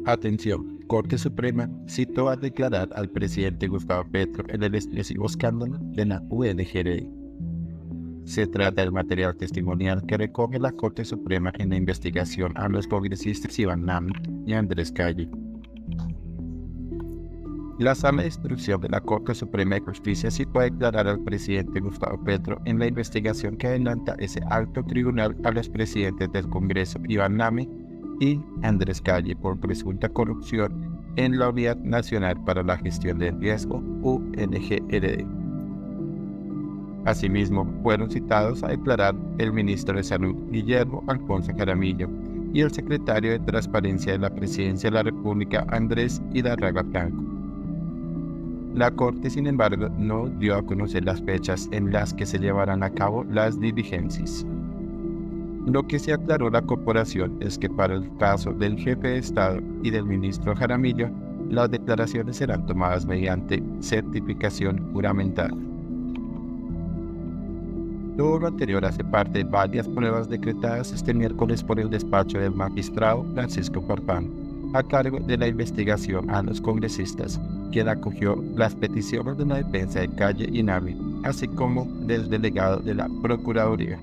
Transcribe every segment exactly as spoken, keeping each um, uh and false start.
Atención, Corte Suprema citó a declarar al presidente Gustavo Petro en el explosivo escándalo de la U N G R I. Se trata del material testimonial que recoge la Corte Suprema en la investigación a los congresistas Iván Nami y Andrés Calle. La Sala de Instrucción de la Corte Suprema de Justicia citó a declarar al presidente Gustavo Petro en la investigación que adelanta ese alto tribunal a los presidentes del Congreso Iván Nami y Andrés Calle por presunta corrupción en la Unidad Nacional para la Gestión del Riesgo U N G R I. Asimismo, fueron citados a declarar el ministro de Salud Guillermo Alfonso Jaramillo y el secretario de Transparencia de la Presidencia de la República Andrés Idarraga Blanco. La Corte, sin embargo, no dio a conocer las fechas en las que se llevarán a cabo las diligencias. Lo que se aclaró la corporación es que para el caso del jefe de Estado y del ministro Jaramillo, las declaraciones serán tomadas mediante certificación juramentada. Todo lo anterior hace parte de varias pruebas decretadas este miércoles por el despacho del magistrado Francisco Farfán, a cargo de la investigación a los congresistas, quien acogió las peticiones de la defensa de Calle y Nami, así como del delegado de la Procuraduría.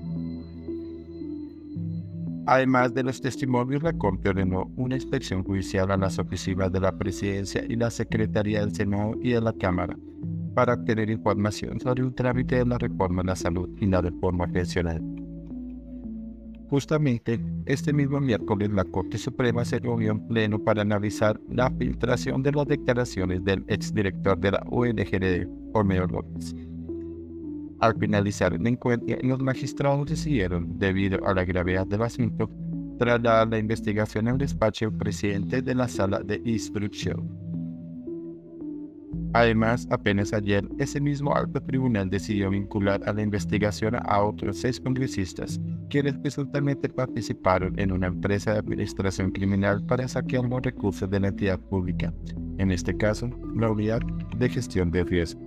Además de los testimonios, la Corte ordenó una inspección judicial a las oficinas de la Presidencia y la Secretaría del Senado y de la Cámara, para obtener información sobre un trámite de la reforma a la salud y la reforma pensional. Justamente, este mismo miércoles la Corte Suprema se reunió en pleno para analizar la filtración de las declaraciones del exdirector de la U N G R I, Olmedo López. Al finalizar el encuentro, los magistrados decidieron, debido a la gravedad del asunto, trasladar la investigación al despacho del presidente de la Sala de Instrucción. Además, apenas ayer, ese mismo alto tribunal decidió vincular a la investigación a otros seis congresistas, quienes presuntamente participaron en una empresa de administración criminal para saquear los recursos de la entidad pública, en este caso, la Unidad de Gestión de Riesgo.